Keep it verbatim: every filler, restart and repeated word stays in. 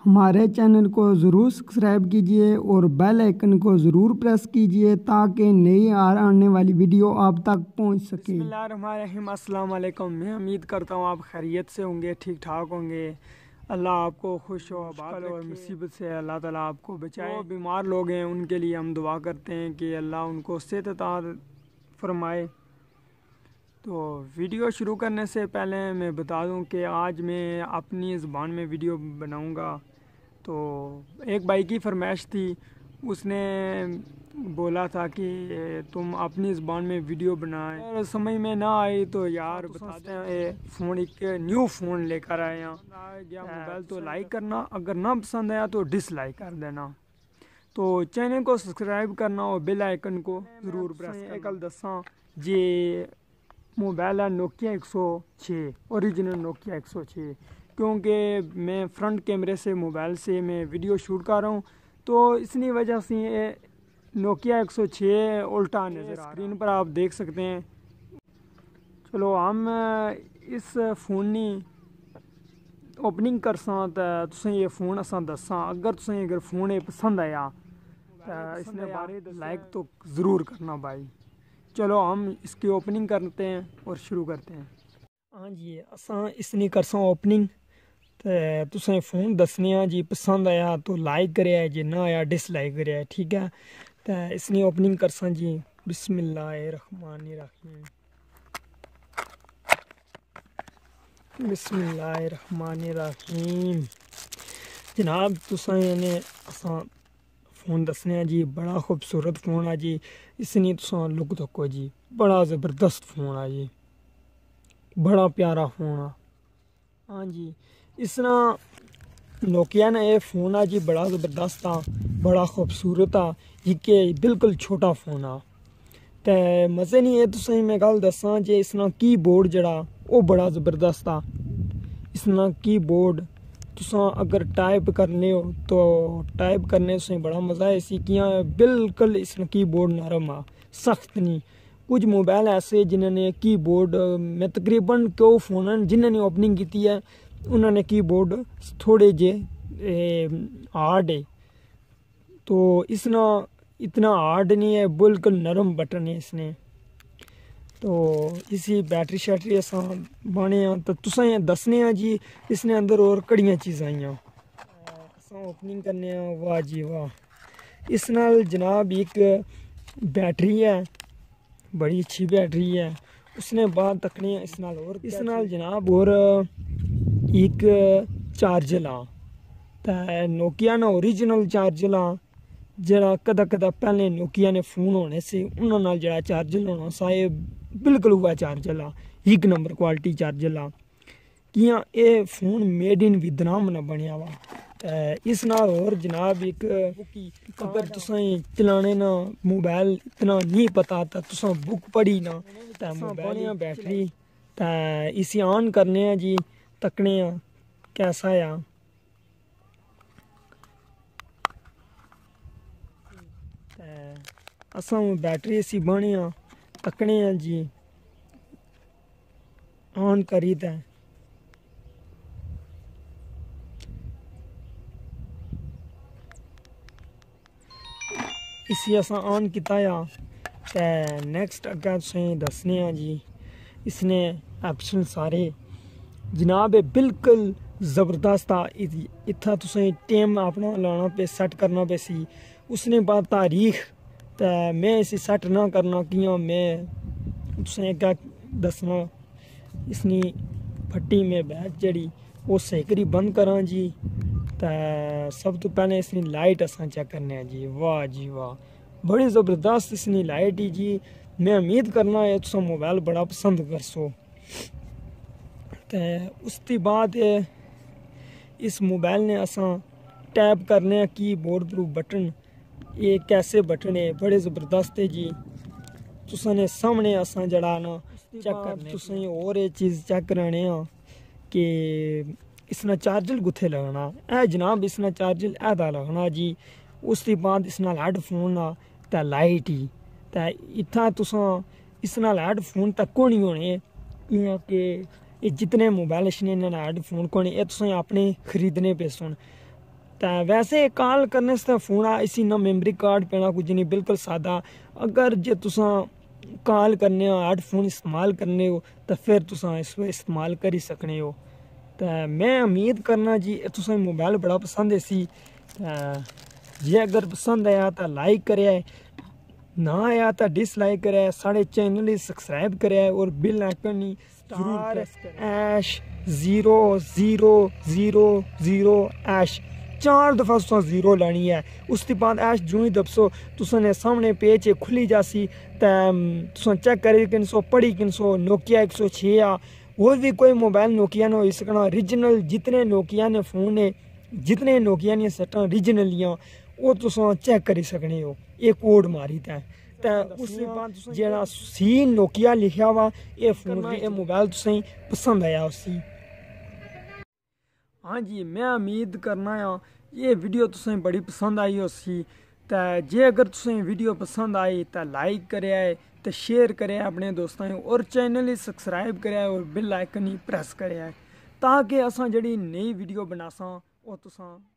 हमारे चैनल को ज़रूर सब्सक्राइब कीजिए और बेल आइकन को ज़रूर प्रेस कीजिए ताकि नई आने वाली वीडियो आप तक पहुंच सके। बिस्मिल्लाहिर्रहमानिर्रहीम, अस्सलाम वालेकुम। मैं उम्मीद करता हूं आप खैरियत से होंगे, ठीक ठाक होंगे। अल्लाह आपको खुश हो आबाद और मुसीबत से अल्लाह ताला आपको बचाए। जो बीमार लोग हैं उनके लिए हम दुआ करते हैं कि अल्लाह उनको सेहत अता फरमाए। तो वीडियो शुरू करने से पहले मैं बता दूं कि आज मैं अपनी ज़बान में वीडियो बनाऊंगा। तो एक भाई की फरमाइश थी, उसने बोला था कि तुम अपनी ज़बान में वीडियो बनाएं। और समझ में ना आई तो यार बताते हैं, फ़ोन एक न्यू फ़ोन लेकर आए हैं। आ गया मोबाइल तो लाइक करना, अगर ना पसंद आया तो डिसलाइक कर देना। तो चैनल को सब्सक्राइब करना और बेल आइकन को ज़रूर प्रेस करना। कल दसा जे मोबाइल है नोकिया एक सौ छः, ओरिजिनल नोकिया एक सौ छः। क्योंकि मैं फ्रंट कैमरे से मोबाइल से मैं वीडियो शूट कर रहा हूँ, तो इसनी वजह से ये नोकिया एक सौ छः उल्टा नज़र स्क्रीन पर आप देख सकते हैं। चलो हम इस फ़ोन की ओपनिंग कर सां तो तुसें ये फ़ोन असां दस्सां। अगर तुसें अगर फ़ोन ये पसंद आया तो इसने बारे लाइक तो ज़रूर करना भाई। चलो हम इसकी ओपनिंग करते हैं और शुरू करते हैं। हाँ जी, असां इसनी करसां ओपनिंग तो तुसें फ़ोन दसने जी, पसंद आया तो लाइक करें, जे ना आया डिसलाइक करें, ठीक है। तो इसनी ओपनिंग करसां जी। बिस्मिल्लाहिर्रहमानिर्रहीम, बिस्मिल्लाहिर्रहमानिर्रहीम। जनाब तुसें इन्हें असां फ़ोन दसने जी, बड़ा खूबसूरत फ़ोन है जी। इसनी तुसां लुक तको जी, बड़ा ज़बरदस्त फ़ोन है जी, बड़ा प्यारा फ़ोन है। हाँ जी, इस तरह नोकिया ने यह फ़ोन है जी, बड़ा ज़बरदस्त आ, बड़ा खूबसूरत आ। जिके बिल्कुल छोटा फ़ोन आ। तो मज़े नहीं है तुसें मैं गल दसा जे इसना की बोर्ड जड़ा वो बड़ा ज़बरदस्त आ। इसना की बोर्ड तुसां अगर टाइप करने हो तो टाइप करने से बड़ा मज़ा है। इसी किया बिल्कुल इसना की बोर्ड नरम आ, सख्त नहीं। कुछ मोबाइल ऐसे जिन्होंने की बोर्ड, मैं तकरीबन क्यों फ़ोन जिन्होंने ओपनिंग की है उन्होंने की बोर्ड थोड़े जे हार्ड है। तो इसना इतना हार्ड नहीं है, बिल्कुल नरम बटन है इसने। तो इसी बैटरी शैटरी अस बने तो तुसें दसने जी इसने अंदर और कड़ियाँ चीज़ां आईयां। अस ओपनिंग करने, वाह जी वाह। इस नाल जनाब एक बैटरी है, बड़ी अच्छी बैटरी है। उसने बाद तकने इस नाल और इस नाल जनाब और एक चार्जर ला। तो नोकिया ना ओरिजिनल चार्जर ला, जरा कदा कदा पहले नोकिया ने फ़ोन होने से उन्होंने जरा चार्जर होना सा, ये बिल्कुल हुआ चार्जर ला, एक नंबर क्वालिटी चार्जर ला। किया ये फ़ोन मेड इन वियतनाम ना बनया वा। इस नाल और जनाब एक अगर तुसें चलाने ना मोबाइल इतना नहीं पता तो तुसें बुक पढ़ी ना तो मोबाइल बैटरी तो इसी ऑन करने जी, तकने कैसा आ। असां बैटरी इसी बने तकने जी, ऑन करी ते इसी असां ऑन किया ते नैक्सट अगर तुसें दसने जी इसने ऑप्शन सारे जनाब बिल्कुल ज़बरदस्त आ। इत्था तुसें टाइम अपना लाना पे सेट करना पे सी, उसने बाद तारीख तो मैं इसी सेट ना करना किया मैं तुसें क्या दसना। इसनी फट्टी में बैच जड़ी वो सही करी बंद करा जी। तो सब तो पहले इसनी लाइट असां चेक करने जी, वाह जी वाह, बड़ी ज़बरदस्त इसनी लाइट ही जी। मैं उम्मीद करना है तुम मोबाइल बड़ा पसंद कर सो। तो उसके बाद इस मोबाइल ने असां टैप करने की बोर्ड पर बटन, ये कैसे बटन है, बड़े ज़बरदस्त है जी। तुसें सामने असां जड़ा ना चेक करने, तुसें और ये चीज़ चेक कराने कि इसना चार्जर कुत्थे लगना है जनाब। इसना चार्जर ऐदा लगना जी। उसके बाद इस नाल हैडफोन आ तो लाइट ही तो इत्था तुसां इस नाल हैडफोन तक को नहीं होने, कि जितने मोबाइल इन्होंने हैडफोन को नहीं, ये तुसें अपने खरीदने पे सुन। तो वैसे कॉल करने से फोन आ इसी ना मेमोरी कार्ड पैना कुछ नहीं, बिल्कुल सादा। अगर जे तुसा कॉल करने हो हेडफोन इस्तेमाल करने हो तो फिर तुसा इस इस्तेमाल करी सकने हो। तो मैं उम्मीद करना जी तुसें मोबाइल बड़ा पसंद है सी। जे अगर पसंद आया तो लाइक करे, ना आया तो डिसलाइक करे, साढ़े चैनल ही सब्सक्राइब करे और बिल आइकन ही star hash zero zero zero zero hash चार दफ़ा तुसा जीरो लानी है। उसके बाद ऐश जो ही दबसो तुसने सामने पेज खुली जासी तो तुसा चेक करी किन सो पढ़ी किन सो नोकिया एक सौ छे आ। और भी कोई मोबाइल नोकिया ने हो सकना ओरिजिनल, जितने नोकिया ने फोन है जितने नोकिया ने सेटां ओरिजिनलियां वो तुसा चेक करी सकने हो। ये कोड मारी तैं तो उसके बाद जेड़ा सी नोकिया लिखा वा ये फोन ये मोबाइल तुसें पसंद आया उसी। हाँ जी, मैं उम्मीद करना आ ये वीडियो तुसें बड़ी पसंद आई उसी। तो जे अगर तुसें वीडियो पसंद आई तो लाइक करे तो शेयर करे अपने दोस्तों और चैनल ही सब्सक्राइब करे और बिल आइकन ही प्रेस करे ताकि असां जड़ी नई वीडियो बनासां वो तुसां